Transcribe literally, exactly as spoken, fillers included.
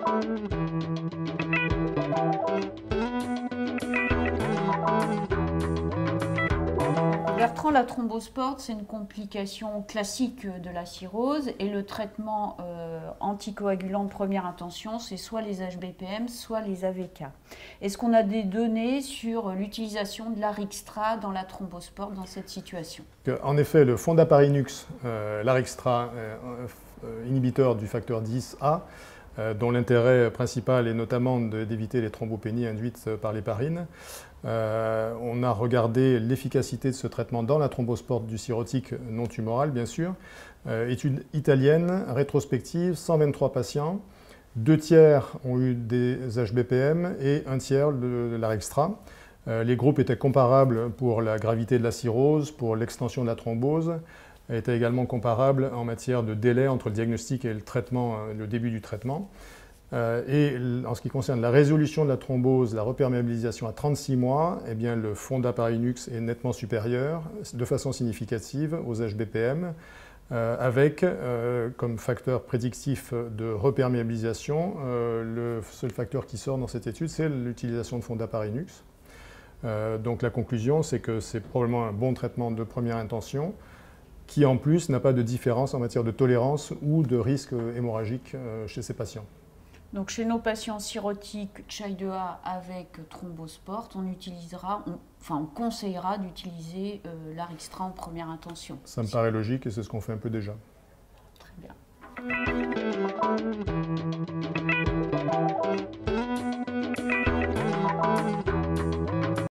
Bertrand, la thrombospore, c'est une complication classique de la cirrhose et le traitement euh, anticoagulant de première intention, c'est soit les H B P M, soit les A V K. Est-ce qu'on a des données sur l'utilisation de l'Arixtra dans la thrombospore dans cette situation? En effet, le fondaparinux, euh, l'Arixtra, euh, euh, inhibiteur du facteur dix A, euh, dont l'intérêt principal est notamment d'éviter les thrombopénies induites par l'héparine. Euh, on a regardé l'efficacité de ce traitement dans la thrombospore du cirrhotique non tumoral, bien sûr. Euh, étude italienne, rétrospective, cent vingt-trois patients. Deux tiers ont eu des H B P M et un tiers de, de l'Arixtra. Euh, les groupes étaient comparables pour la gravité de la cirrhose, pour l'extension de la thrombose, étaient également comparables en matière de délai entre le diagnostic et le traitement, le début du traitement. Euh, et en ce qui concerne la résolution de la thrombose, la reperméabilisation à trente-six mois, eh bien, le fondaparinux est nettement supérieur, de façon significative, aux H B P M, euh, avec euh, comme facteur prédictif de reperméabilisation, euh, le seul facteur qui sort dans cette étude, c'est l'utilisation de fondaparinux. Euh, donc la conclusion, c'est que c'est probablement un bon traitement de première intention, qui en plus n'a pas de différence en matière de tolérance ou de risque hémorragique euh, chez ces patients. Donc chez nos patients cirrhotiques C H I deux A avec thrombospore, on utilisera, on, enfin on conseillera d'utiliser euh, l'Arixtra en première intention. Ça me paraît logique et c'est ce qu'on fait un peu déjà. Très bien.